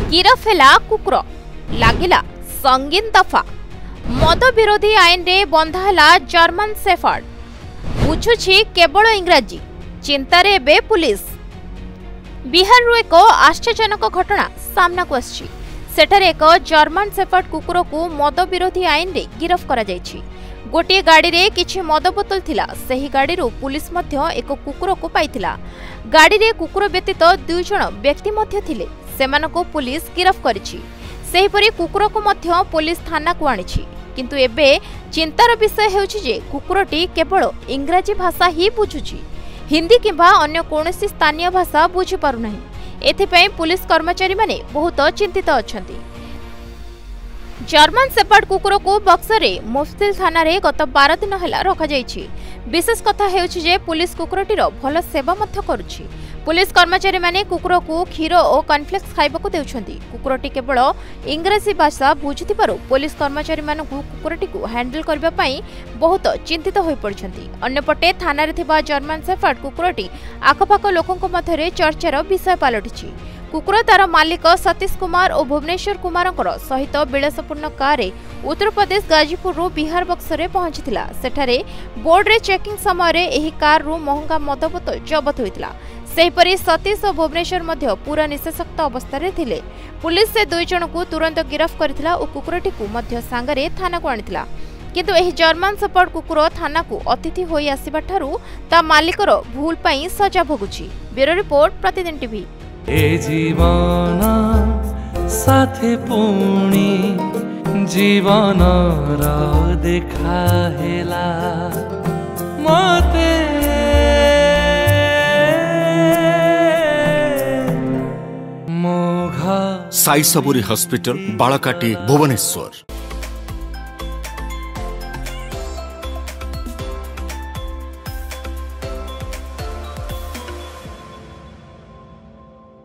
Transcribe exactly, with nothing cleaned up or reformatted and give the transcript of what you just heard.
गिरफ है कुकुर लगिला संगीन दफा मद विरोधी आईन रे बंधा है जर्मन शेफर्ड बुझुछि केवल इंग्राजी चिंतार एबे पुलिस। बिहार रू एक आश्चर्यजनक घटना सामना को आछि। सेठारे एक जर्मन शेफर्ड कुकुर को मद विरोधी आईन रे गिरफ करा जायछि। गोटे गाड़ी रे किछि मद बोतल थिला। सही गाड़ी रो पुलिस मध्य एक कुकुर को पाइथिला। गाड़ी रे कुकुर व्यतीत दुई जण व्यक्ति मध्य थिले। सेमानको पुलिस गिरफ करिछि। सेहिपरि कुकुर को मध्य पुलिस थाना को आनिछि। किंतु एबे चिंतार विषय हेउछि जे कुकुरटी केवल इंग्राजी भाषा ही बुझुछि। हिंदी किंबा अन्य कोनोसी स्थानीय भाषा बुझी पारु नाही। एथिपई पुलिस कर्मचारी माने बहुत चिंतित अछंती। जर्मन शेफर्ड कुकुर को बक्सरे मुफ्सिल थाना रे गत बारह दिन हला रखा जायछि। विशेष कथा हेउछि जे पुलिस कुकुरटीर भल सेवा मध्य करूछि। पुलिस कर्मचारी माने कुकुर को क्षीर और कॉर्नफ्लेक्स खाइबाकू देउछंती। कुकुरटी केवल इंग्राजी भाषा बुझुथिबारु पुलिस कर्मचारी मानकू कुकुरटी को हैंडल करबा पई बहुत चिंतित होई पड़छंती। अन्यपटे थाना रे थिबा जर्मन शेफर्ड कुकुरटी आखपाख लोकंक मध्यरे चर्चार विषय पालटिछि। कुकुर तार मालिक सतीश कुमार और भुवनेश्वर कुमार सहित विलासपूर्ण कार उत्तर प्रदेश गाजीपुर रू बिहार बक्सरे पहुंचीला। सेठारे बोर्ड रे चेकिंग समय रे एही कार रू महंगा मद बोतल जबत होइतिला। सेहिपरि सतीश और भुवनेश्वर मध्य पूरा निशासक्त अवस्था रे थिले। पुलिस से दुई जन को तुरंत गिरफ करथिला और कुकुरटी को मध्य सांगरे थाना को आनिथिला। किंतु एही जर्मन शेफर्ड कुकुर थाना को अतिथि होई आसीबा ठारू ता मालिकर भूल पई सजा भोगुछि। Bureau report Pratidin TV. ए जीवन साथे पुणी जीवन र देखा हेला मते साई सबुरी हॉस्पिटल बालकाटी भुवनेश्वर।